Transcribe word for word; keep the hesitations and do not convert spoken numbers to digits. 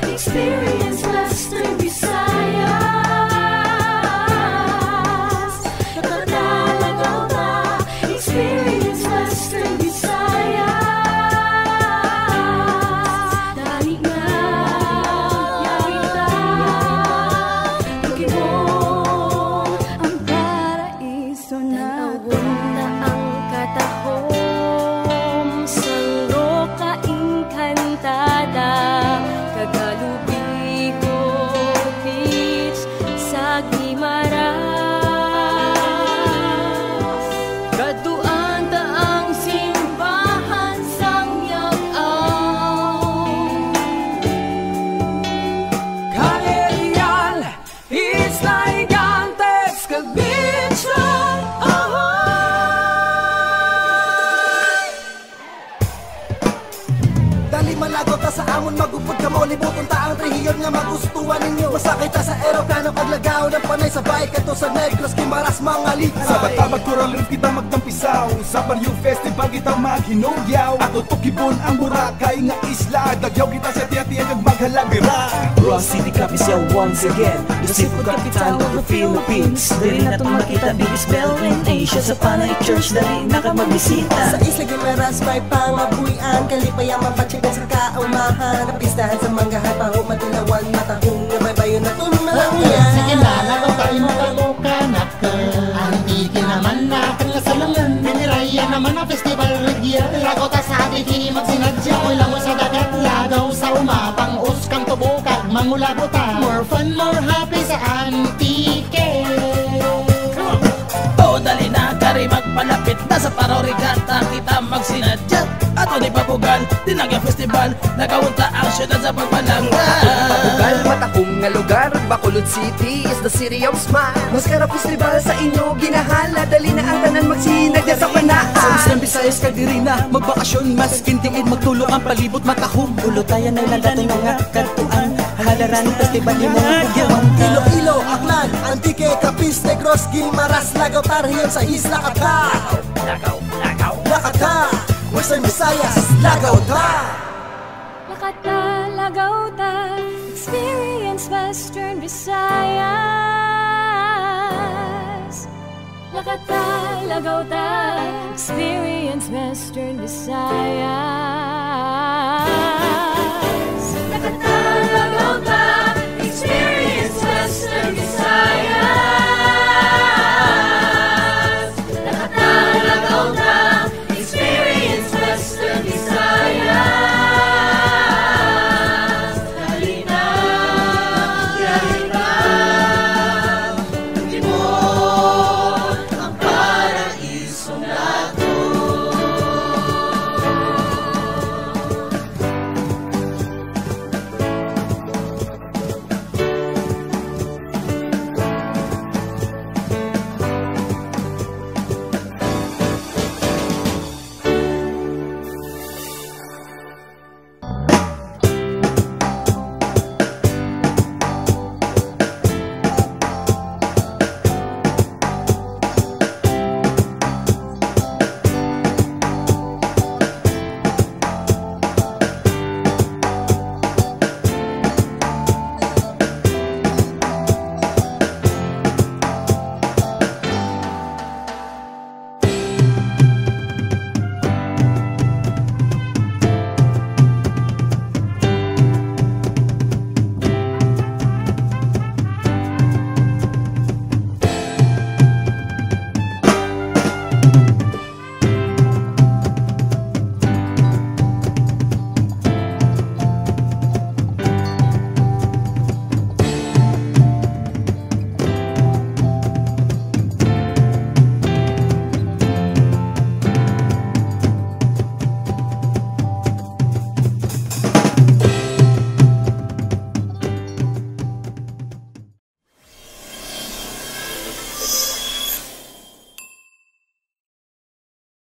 experience Western Visayas. Lakata, Lagaw ta, experience Western Visayas. Dali nga, yawi ta, Tukibon, ang paraiso na. Tanawon na ang katahom, sangro kaingkantada, kagalubi ko beach sa Gimaras. Kaduan ta ang simbahan sang Lagaw. Kalerian, it's like Antex, Beach Road, Dali malago ta sa amon, magupod ka mo, libuton ta ang rehiyon nga magustuhan ninyo. Masakay ta sa aeroplano, paglagaw ng panay sabay kato sa Negros, Gimaras, mga likay. Sa Batabag, Turalin kita magtampisaw, sa Baryo Festival kita maghinugyaw. Ato Tukibon ang Boracay nga isla, dagyaw kita sa tiya-tiya kag maghalabira. Ross City Capital once again, the seafood capital of the Philippines. Dali na itong makita, biggest bell in Asia. Sa Panay Church, dali na ka magbisita. Sa Isla Gimaras, may pangabuyan, kalipayang mapatsikan sa kaumahan. Napistahan sa manggahan, paho matulawan, matahong nabaybayon na tumalangan. Sige na, lagaw tayo makalukanak. Antikin naman na kanlasalangan. Piniraya naman ang festival regya. Lagaw ta sa ating magsinadya. Ulang mo sa dagat, lagaw sa umapang uskang tubukag, mangulabo ta. More fun, more happy sa antike. O dali na kari magpalapit na sa parorigata kita magsinadya. Ato ni Bugang, Dinagyang Festival, nagawunta ang syudad sa pagbalangga. Bugal, matahong nga lugar, Bacolod City is the city of smile. Maskara Festival sa inyo ginahala, dali na ang tanan magsinagya sa panaan. Sa Western Visayas ka diri na magbakasyon, mas kintingid magtulong ang palibot matahong. Ulutayan na natin mga katuan, halaran festival ni mga Bugang. Ilo-ilo, Aklan, Antique, Capiz, Negros, Gimaras, Lagaw, Tarhiyon sa Isla Lagaw. Lagaw, lagaw, Lakata, Western Visayas, Lagaw ta. Lakata, Lagaw ta, experience Western Visayas. Lakata, Lagaw ta, experience Western Visayas.